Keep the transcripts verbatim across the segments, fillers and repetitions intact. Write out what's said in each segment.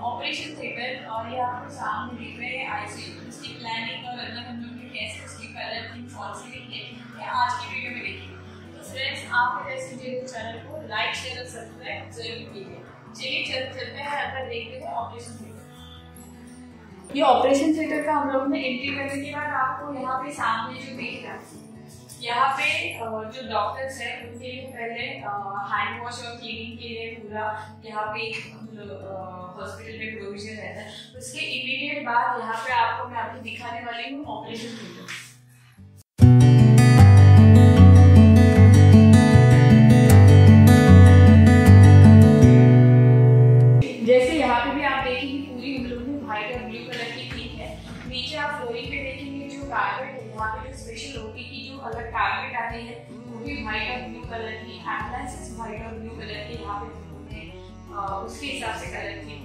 Operation theatre और ये आपको सामने दिख रहे हैं आईसीयू। इसकी प्लानिंग और अंदर हम लोग ने कैसे उसकी कलर की फॉल सीलिंग है ये आज की वीडियो में देखिए। तो फ्रेंड्स आप मेरे इस चैनल को लाइक शेयर और सब्सक्राइब जरूर कीजिए। चलिए चल चलते हैं अंदर देखते हैं ऑपरेशन थिएटर। ये ऑपरेशन थिएटर का हम लोग ने एंट्री करने के बाद आपको यहाँ पे सामने जो दिख रहा है, यहाँ पे जो डॉक्टर्स हैं उनके लिए पहले हैंड वॉश और क्लीनिंग के लिए पूरा यहाँ पे हॉस्पिटल में प्रोविजन रहता है। उसके इमीडिएट बाद यहाँ पे आपको मैं आपको दिखाने वाली हूँ ऑपरेशन थिएटर। जैसे यहाँ पे भी आप देखेंगे पूरी हम लोग ने व्हाइट और ब्लू कलर की थीम है। नीचे आप फ्लोरिंग पे देखेंगे जो कारपेट है, यहाँ पे जो स्पेशल ओपी की जो अलग कारपेट आती है वो भी व्हाइट और ब्लू कलर की, एम्बुलेंसेस व्हाइट और ब्लू कलर की यहाँ पे उन्होंने उसके हिसाब से कलर की।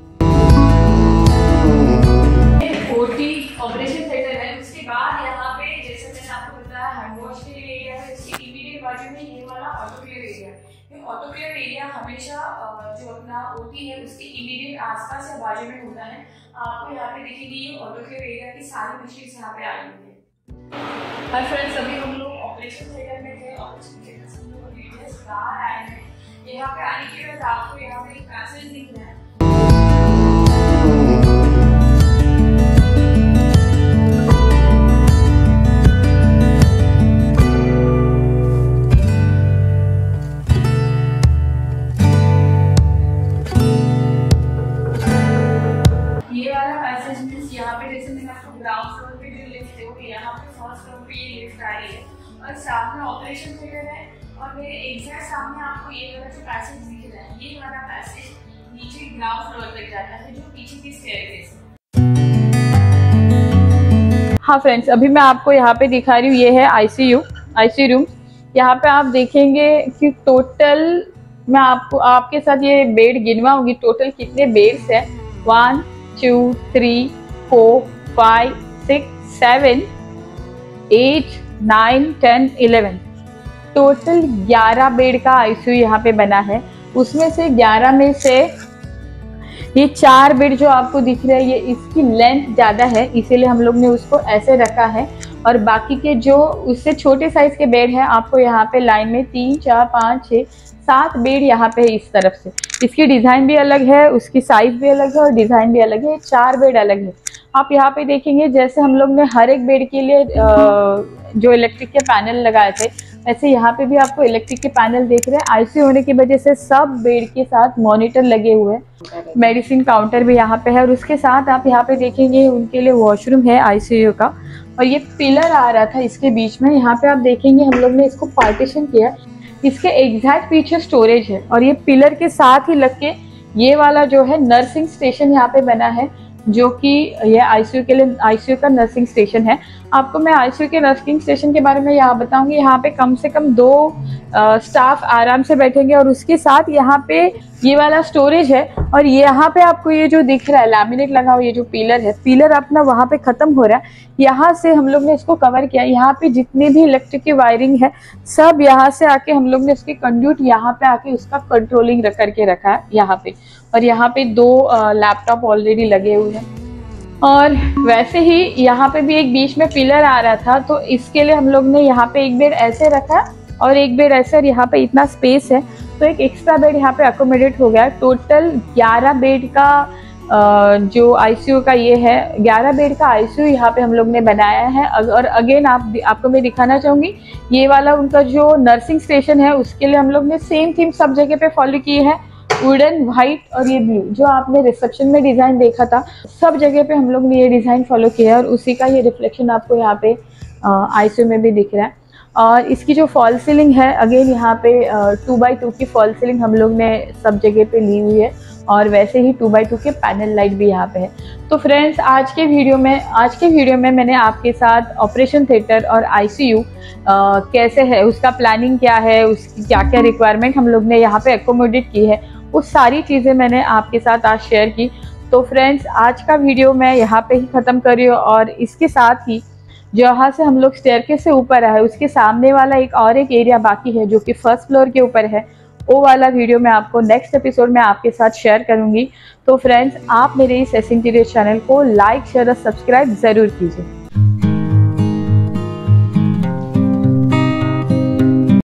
ओटी ऑपरेशन थिएटर है। उसके बाद यहाँ पे जैसे मैंने आपको बताया हैंड वॉश के लिए एरिया है, इसके इमीडिएट बाजू में ये वाला ऑटोक्लेव एरिया। ये ऑटोक्लेव एरिया हमेशा जो अपना ओटी है उसके इमीडिएट आसपास या बाजू में होता है। आपको यहाँ पे देखेंगे ये ऑटोक्लेव एरिया की सारी मशीन्स यहाँ पे आई हुई है। और फ्रेंड्स अभी हम लोग ऑपरेशन थिएटर में थे। ऑपरेशन थिएटर से हम लोग वीडियोस बाहर आए हैं। यहाँ पे आने के बाद आपको यहाँ पे एक पैसेज दिख रहा है। ये वाला पैसेज मींस यहाँ पे जैसे मैंने आपको ग्राउंड फ्लोर पे जो लिफ्ट है वो यहाँ पे फर्स्ट फ्लोर पे ये लिफ्ट आ रही है और सामने ऑपरेशन थिएटर है और मेरे एग्जैक्ट सामने आपको ये वाला जो पैसेज दिख रहा है, ये वाला पैसेज नीचे ग्राउंड फ्लोर तक जाता है जो पीछे की स्टेयरकेस है। हाँ फ्रेंड्स, अभी मैं आपको यहाँ पे दिखा रही हूँ, ये है आईसीयू आईसीयू रूम। यहाँ पे आप देखेंगे कि टोटल मैं आपको आपके साथ ये बेड गिनवाऊंगी, टोटल कितने बेड्स है। One two three four five six seven eight nine ten eleven, total ग्यारह बेड का आईसीयू यहाँ पे बना है। उसमें से ग्यारह में से ये चार बेड जो आपको दिख रहा है ये इसकी लेंथ ज़्यादा है, इसीलिए हम लोग ने उसको ऐसे रखा है। और बाकी के जो उससे छोटे साइज के बेड है आपको यहाँ पे लाइन में तीन चार पाँच छः सात बेड यहाँ पे है इस तरफ से। इसकी डिज़ाइन भी अलग है, उसकी साइज भी अलग है और डिज़ाइन भी अलग है। चार बेड अलग है। आप यहाँ पे देखेंगे जैसे हम लोग ने हर एक बेड के लिए जो इलेक्ट्रिक के पैनल लगाए थे, ऐसे यहाँ पे भी आपको इलेक्ट्रिक के पैनल देख रहे हैं। आईसीयू होने की वजह से सब बेड के साथ मॉनिटर लगे हुए हैं। मेडिसिन काउंटर भी यहाँ पे है और उसके साथ आप यहाँ पे देखेंगे उनके लिए वॉशरूम है आईसीयू का। और ये पिलर आ रहा था इसके बीच में, यहाँ पे आप देखेंगे हम लोग ने इसको पार्टीशन किया। इसके एग्जैक्ट पीछे स्टोरेज है और ये पिलर के साथ ही लग के ये वाला जो है नर्सिंग स्टेशन यहाँ पे बना है, जो कि ये आईसीयू के लिए आईसीयू का नर्सिंग स्टेशन है। आपको मैं आईसीयू के नर्सिंग स्टेशन के बारे में यहाँ बताऊंगी। यहाँ पे कम से कम दो आ, स्टाफ आराम से बैठेंगे और उसके साथ यहाँ पे ये वाला स्टोरेज है। और यहाँ पे आपको ये जो दिख रहा है लैमिनेट लगा हुआ, ये जो पिलर है, पिलर अपना वहाँ पे खत्म हो रहा है। यहाँ से हम लोग ने इसको कवर किया। यहाँ पे जितने भी इलेक्ट्रिक की वायरिंग है सब यहाँ से आके हम लोग ने उसके कंड्यूट यहाँ पे आके उसका कंट्रोलिंग करके रखा है यहाँ पे। और यहाँ पे दो लैपटॉप ऑलरेडी लगे हुए हैं। और वैसे ही यहाँ पे भी एक बीच में पिलर आ रहा था, तो इसके लिए हम लोग ने यहाँ पे एक बेड ऐसे रखा और एक बेड ऐसे, और यहाँ पे इतना स्पेस है तो एक एक्स्ट्रा बेड यहाँ पे अकोमोडेट हो गया। टोटल ग्यारह बेड का जो आईसीयू का ये है, ग्यारह बेड का आईसीयू यहाँ पे हम लोग ने बनाया है। और अगेन आप आपको मैं दिखाना चाहूँगी ये वाला उनका जो नर्सिंग स्टेशन है उसके लिए हम लोग ने सेम थीम सब जगह पे फॉलो की है। वुडन, व्हाइट और ये ब्लू जो आपने रिसेप्शन में डिज़ाइन देखा था, सब जगह पे हम लोग ने ये डिज़ाइन फॉलो किया है और उसी का ये रिफ्लेक्शन आपको यहाँ पे आईसीयू में भी दिख रहा है। और इसकी जो फॉल सीलिंग है अगेन यहाँ पे टू बाई टू की फॉल सीलिंग हम लोग ने सब जगह पे ली हुई है और वैसे ही टू बाई टू के पैनल लाइट भी यहाँ पे है। तो फ्रेंड्स आज के वीडियो में आज के वीडियो में मैंने आपके साथ ऑपरेशन थिएटर और आईसीयू कैसे है, उसका प्लानिंग क्या है, उसकी क्या क्या रिक्वायरमेंट हम लोग ने यहाँ पे एकोमोडेट की है, वो सारी चीज़ें मैंने आपके साथ आज शेयर की। तो फ्रेंड्स आज का वीडियो मैं यहाँ पे ही ख़त्म कर रही हूँ और इसके साथ ही जहाँ से हम लोग स्टेयरकेस से ऊपर आए उसके सामने वाला एक और एक एरिया बाकी है जो कि फर्स्ट फ्लोर के ऊपर है, वो वाला वीडियो मैं आपको नेक्स्ट एपिसोड में आपके साथ शेयर करूँगी। तो फ्रेंड्स, आप मेरे इस एस इंटीरियर चैनल को लाइक शेयर और सब्सक्राइब ज़रूर कीजिए।